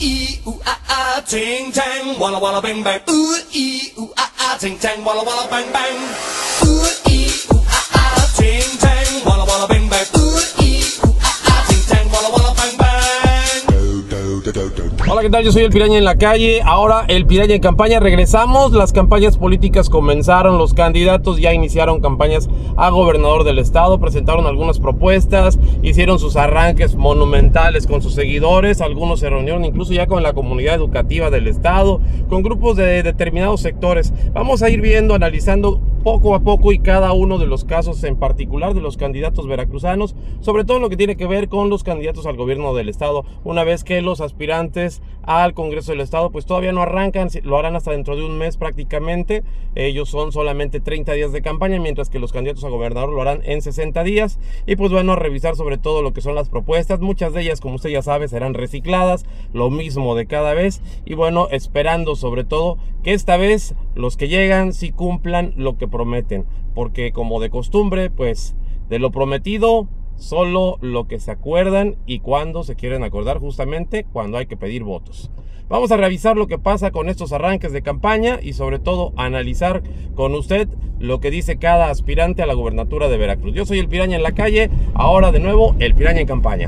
ee, ooh, ah, ah, ting, tang, walla, walla, bang, bang. Ooh, ee, ooh, ah, ah, ting, tang, walla, walla, bang, bang. Ooh, ee, ooh, ah, ah, ting, tang, walla, walla, bang, bang. Ooh, ee, ooh, ah, ah, ting, tang, walla, walla, bang, bang. Hola, ¿qué tal? Yo soy el Piraña en la calle. Ahora el Piraña en campaña. Regresamos. Las campañas políticas comenzaron. Los candidatos ya iniciaron campañas a gobernador del estado. Presentaron algunas propuestas. Hicieron sus arranques monumentales con sus seguidores. Algunos se reunieron incluso ya con la comunidad educativa del estado, con grupos de determinados sectores. Vamos a ir viendo, analizando poco a poco y cada uno de los casos en particular de los candidatos veracruzanos, sobre todo lo que tiene que ver con los candidatos al gobierno del estado, una vez que los aspirantes al Congreso del Estado pues todavía no arrancan, lo harán hasta dentro de un mes prácticamente. Ellos son solamente 30 días de campaña, mientras que los candidatos a gobernador lo harán en 60 días. Y pues bueno, a revisar sobre todo lo que son las propuestas. Muchas de ellas, como usted ya sabe, serán recicladas, lo mismo de cada vez. Y bueno, esperando sobre todo que esta vez los que llegan sí cumplan lo que prometen, porque como de costumbre, pues de lo prometido solo lo que se acuerdan, y cuando se quieren acordar, justamente cuando hay que pedir votos. Vamos a revisar lo que pasa con estos arranques de campaña y sobre todo analizar con usted lo que dice cada aspirante a la gobernatura de Veracruz. Yo soy el Piraña en la calle, ahora de nuevo el Piraña en campaña.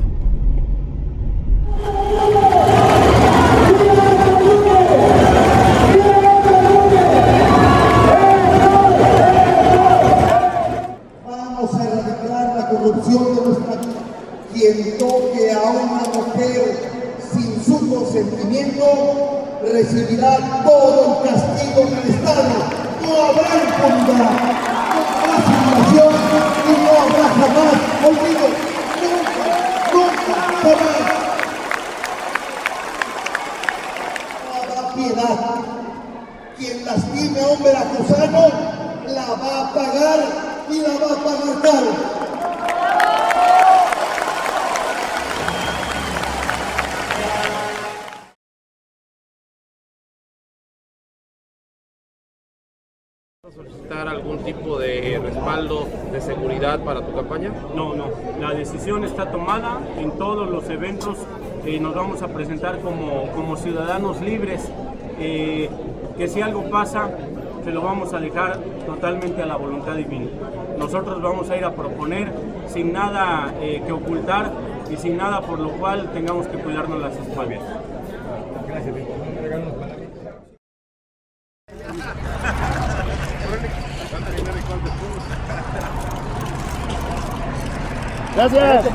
Vamos a erradicar la corrupción de nuestra vida. Quien toque a una mujer sin su consentimiento recibirá todo el castigo del Estado. No habrá impunidad, no habrá simulación y no habrá jamás olvido. Nunca, jamás. No habrá piedad. Quien lastime a un veracruzano la va a pagar y la va a pagar caro. ¿Solicitar algún tipo de respaldo de seguridad para tu campaña? No, la decisión está tomada. En todos los eventos nos vamos a presentar como ciudadanos libres, que si algo pasa se lo vamos a dejar totalmente a la voluntad divina. Nosotros vamos a ir a proponer sin nada que ocultar y sin nada por lo cual tengamos que cuidarnos las espaldas. Gracias. Gracias.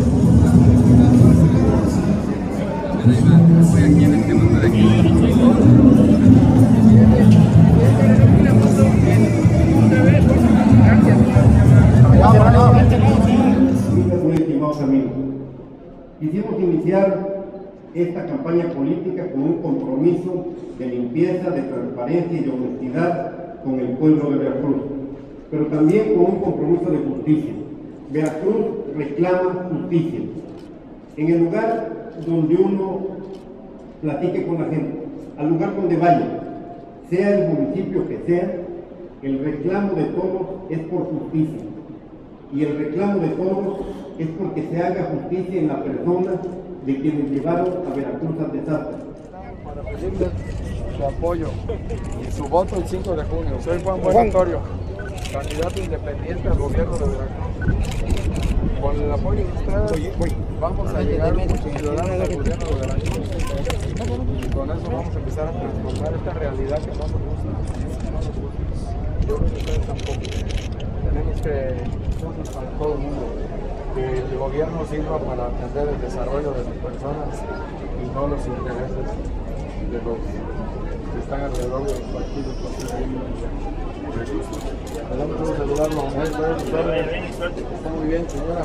Muy estimados amigos, quisimos iniciar esta campaña política con un compromiso de limpieza, de transparencia y de honestidad con el pueblo de Veracruz, pero también con un compromiso de justicia. Veracruz reclama justicia. En el lugar donde uno platique con la gente, al lugar donde vaya, sea el municipio que sea, el reclamo de todos es por justicia. Y el reclamo de todos es porque se haga justicia en la persona de quienes llevaron a Veracruz al desastre. Para pedirles su apoyo y su voto el 5 de junio. Soy Juan Antonio, candidato independiente al gobierno de Veracruz. Con el apoyo de ustedes vamos a llegar muchos ciudadanos al gobierno de Veracruz. Y con eso vamos a empezar a transformar esta realidad que no nos gusta. Yo creo que ustedes tampoco. Tenemos que cosas para todo el mundo. Que el gobierno sirva para atender el desarrollo de las personas y no los intereses de los que están alrededor de los partidos políticos. Me da mucho saludarlo. Está muy bien, señora.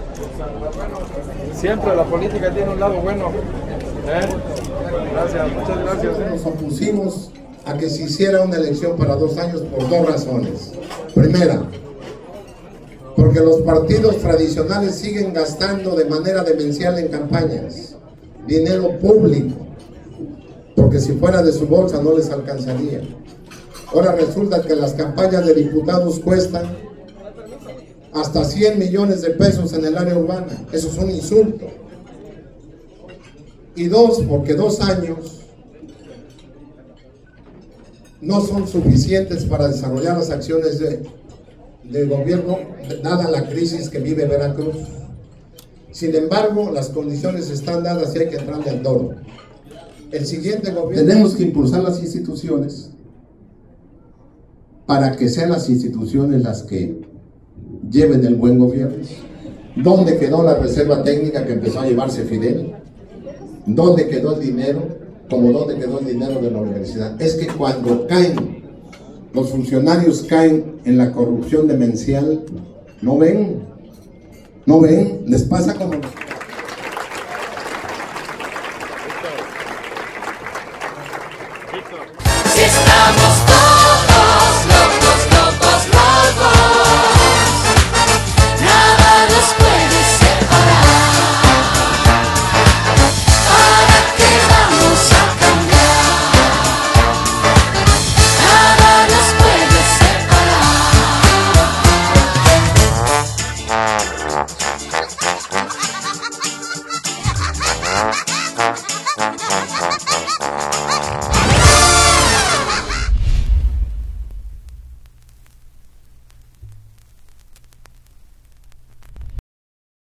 Siempre la política tiene un lado bueno. Gracias, muchas gracias. Nos opusimos a que se hiciera una elección para 2 años por 2 razones. Primera, porque los partidos tradicionales siguen gastando de manera demencial en campañas dinero público, porque si fuera de su bolsa no les alcanzaría. Ahora resulta que las campañas de diputados cuestan hasta 100 millones de pesos en el área urbana. Eso es un insulto. Y dos, porque 2 años no son suficientes para desarrollar las acciones de gobierno, dada la crisis que vive Veracruz. Sin embargo, las condiciones están dadas y hay que entrarle al toro. El siguiente gobierno... Tenemos que impulsar las instituciones para que sean las instituciones las que lleven el buen gobierno. ¿Dónde quedó la reserva técnica que empezó a llevarse Fidel? ¿Dónde quedó el dinero? Como dónde quedó el dinero de la universidad. Es que cuando caen, los funcionarios caen en la corrupción demencial, no ven, les pasa como...